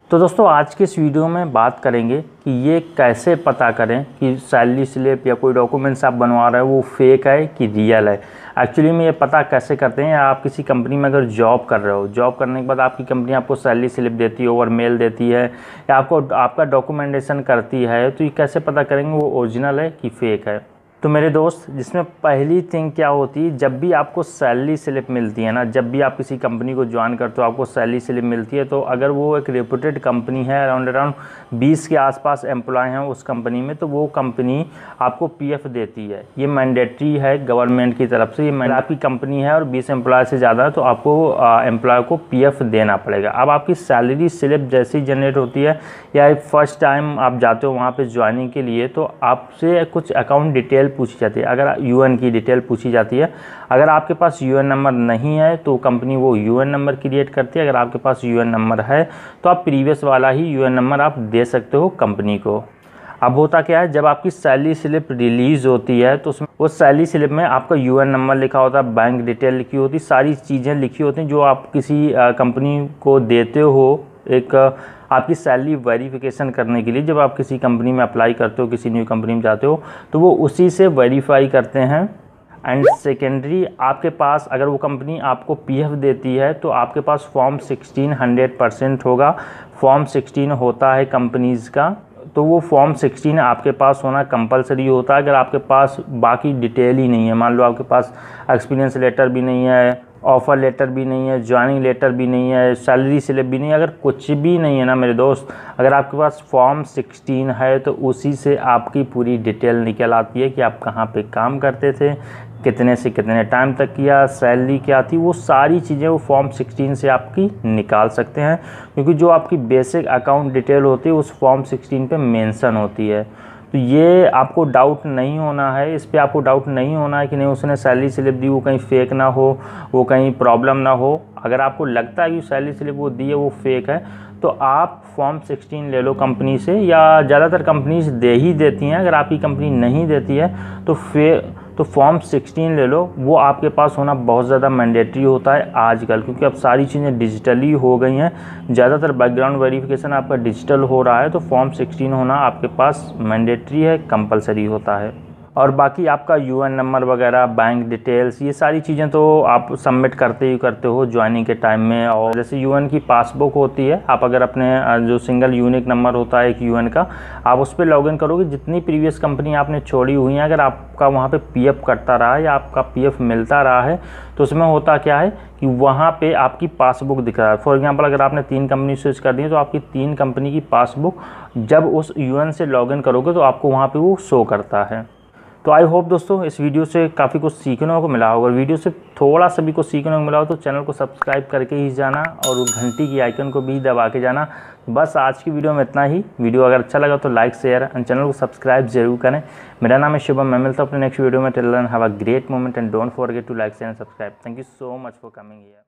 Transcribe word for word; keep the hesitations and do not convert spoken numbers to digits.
तो दोस्तों आज के इस वीडियो में बात करेंगे कि ये कैसे पता करें कि सैलरी स्लिप या कोई डॉक्यूमेंट्स आप बनवा रहे हो वो फेक है कि रियल है। एक्चुअली में ये पता कैसे करते हैं, आप किसी कंपनी में अगर जॉब कर रहे हो, जॉब करने के बाद आपकी कंपनी आपको सैलरी स्लिप देती है, ओवर मेल देती है या आपको आपका डॉक्यूमेंटेशन करती है, तो ये कैसे पता करेंगे वो ओरिजिनल है कि फेक है। तो मेरे दोस्त, जिसमें पहली थिंग क्या होती है, जब भी आपको सैलरी स्लिप मिलती है ना, जब भी आप किसी कंपनी को ज्वाइन करते हो आपको सैलरी स्लिप मिलती है, तो अगर वो एक रेपुटेड कंपनी है, अराउंड अराउंड बीस के आसपास एम्प्लॉय हैं उस कंपनी में, तो वो कंपनी आपको पीएफ देती है। ये मैंडेटरी है गवर्नमेंट की तरफ से। ये आपकी कंपनी है और बीस एम्प्लॉय से ज़्यादा, तो आपको एम्प्लॉय को पीएफ देना पड़ेगा। अब आपकी सैलरी स्लिप जैसी जनरेट होती है या फर्स्ट टाइम आप जाते हो वहाँ पर ज्वाइनिंग के लिए, तो आपसे कुछ अकाउंट डिटेल पूछी जाती है। अगर यूएन की डिटेल पूछी जाती है, अगर आपके पास यूएन नंबर नहीं है तो कंपनी वो यूएन नंबर क्रिएट करती है। अगर आपके पास यूएन नंबर है तो आप प्रीवियस वाला ही यूएन नंबर आप दे सकते हो कंपनी को। अब होता क्या है, जब आपकी सैलरी स्लिप रिलीज़ होती है तो उसमें उस सैलरी स्लिप में आपका यूएन नंबर लिखा होता है, बैंक डिटेल लिखी होती है, सारी चीज़ें लिखी होती हैं जो आप किसी कंपनी को देते हो एक आपकी सैलरी वेरिफिकेशन करने के लिए। जब आप किसी कंपनी में अप्लाई करते हो, किसी न्यू कंपनी में जाते हो, तो वो उसी से वेरीफाई करते हैं। एंड सेकेंडरी, आपके पास अगर वो कंपनी आपको पीएफ देती है तो आपके पास फॉर्म सिक्सटीन हंड्रेड परसेंट होगा। फॉर्म सिक्सटीन होता है कंपनीज़ का, तो वो फॉर्म सिक्सटीन आपके पास होना कंपलसरी होता है। अगर आपके पास बाकी डिटेल ही नहीं है, मान लो आपके पास एक्सपीरियंस लेटर भी नहीं है, ऑफ़र लेटर भी नहीं है, ज्वाइनिंग लेटर भी नहीं है, सैलरी स्लिप भी नहीं है, अगर कुछ भी नहीं है ना मेरे दोस्त, अगर आपके पास फॉर्म सिक्सटीन है तो उसी से आपकी पूरी डिटेल निकल आती है कि आप कहाँ पे काम करते थे, कितने से कितने टाइम तक किया, सैलरी क्या थी, वो सारी चीज़ें वो फॉर्म सिक्सटीन से आपकी निकाल सकते हैं। क्योंकि जो आपकी बेसिक अकाउंट डिटेल होती है उस फॉर्म सिक्सटीन पे मेंशन होती है। तो ये आपको डाउट नहीं होना है, इस पे आपको डाउट नहीं होना है कि नहीं उसने सैलरी स्लिप दी वो कहीं फेक ना हो, वो कहीं प्रॉब्लम ना हो। अगर आपको लगता है कि सैलरी स्लिप वो दी है वो फेक है, तो आप फॉर्म सिक्सटीन ले लो कंपनी से, या ज़्यादातर कंपनीज दे ही देती हैं। अगर आपकी कंपनी नहीं देती है तो फिर तो फॉर्म सिक्सटीन ले लो, वो आपके पास होना बहुत ज़्यादा मैंडेटरी होता है आजकल, क्योंकि अब सारी चीज़ें डिजिटली हो गई हैं। ज़्यादातर बैकग्राउंड वेरिफिकेशन आपका डिजिटल हो रहा है, तो फॉर्म सिक्सटीन होना आपके पास मैंडेटरी है, कंपलसरी होता है। और बाकी आपका यूएन नंबर वगैरह, बैंक डिटेल्स, ये सारी चीज़ें तो आप सबमिट करते ही करते हो ज्वाइनिंग के टाइम में। और जैसे यूएन की पासबुक होती है, आप अगर अपने जो सिंगल यूनिक नंबर होता है एक यूएन का, आप उस पर लॉगिन करोगे, जितनी प्रीवियस कंपनी आपने छोड़ी हुई हैं, अगर आपका वहाँ पे पीएफ कटता रहा है या आपका पीएफ मिलता रहा है, तो उसमें होता क्या है कि वहाँ पे आपकी पासबुक दिख रहा है। फॉर एग्जांपल, अगर आपने तीन कंपनी स्विच कर दी है तो आपकी तीन कंपनी की पासबुक जब उस यूएन से लॉगिन करोगे तो आपको वहाँ पे वो शो करता है। तो आई होप दोस्तों इस वीडियो से काफ़ी कुछ सीखने को मिला होगा। वीडियो से थोड़ा सा भी कुछ सीखने को मिला हो तो चैनल को सब्सक्राइब करके ही जाना और घंटी की आइकन को भी दबा के जाना। बस आज की वीडियो में इतना ही। वीडियो अगर अच्छा लगा तो लाइक शेयर एंड चैनल को सब्सक्राइब जरूर करें। मेरा नाम है शुभम, मैं मिलता हूँ अपने नेक्स्ट वीडियो में। Till then have a great moment and don't forget to like share and subscribe. Thank you so much for coming here.